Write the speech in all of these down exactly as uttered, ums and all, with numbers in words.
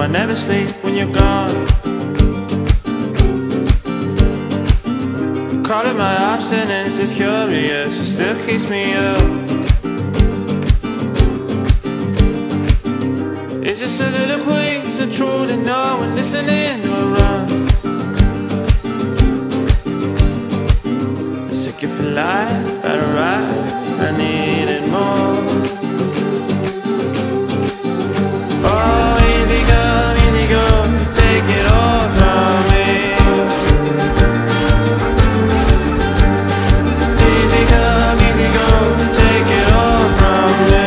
I never sleep when you're gone. Calling my abstinence is curious, it still keeps me up. It's just a little quiz, a true to know when listening to a run. I sick if you life, I don't ride, I need it more. Oh, easy come, easy go, take it all from me. Easy come, easy go, take it all from me.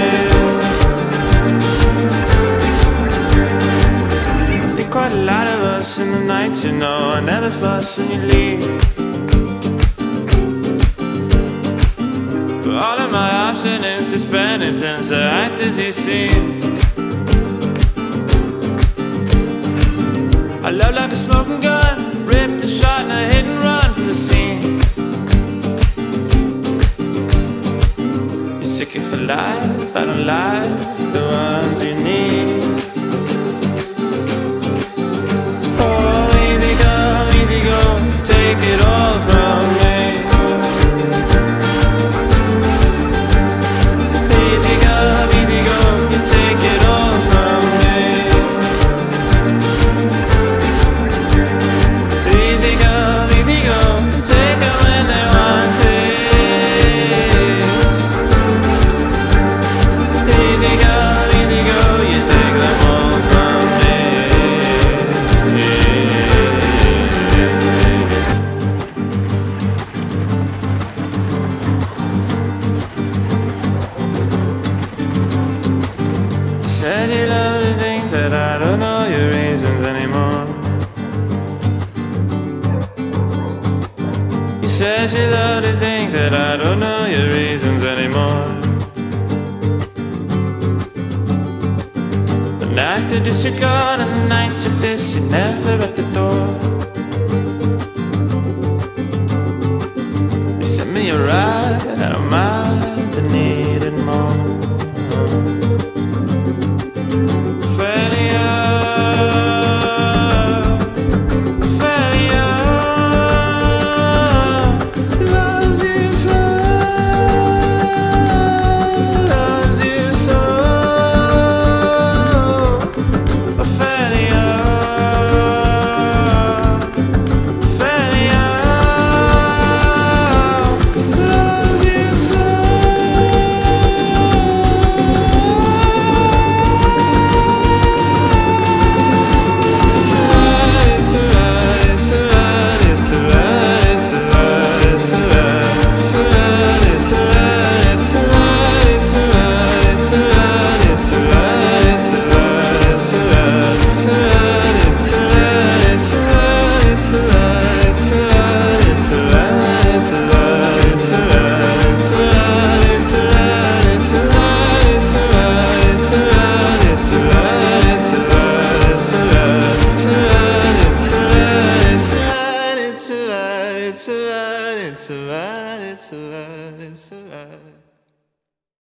I think quite a lot of us in the night, you know, I never fuss when you leave. All of my abstinence is penitence, I act as you see. I love like a smoking gun, ripped and shot and I hit and run from the scene. You're sick if I life, I don't like the ones you need. Oh, easy come, easy go, take it all from me. Said you love to think that I don't know your reasons anymore. You said you love to think that I don't know your reasons anymore. The night to disregard and the night to this, you're never at the door. You sent me a ride, I don't mind, I need it more. It's alright, it's alright, it's alright, it's alright.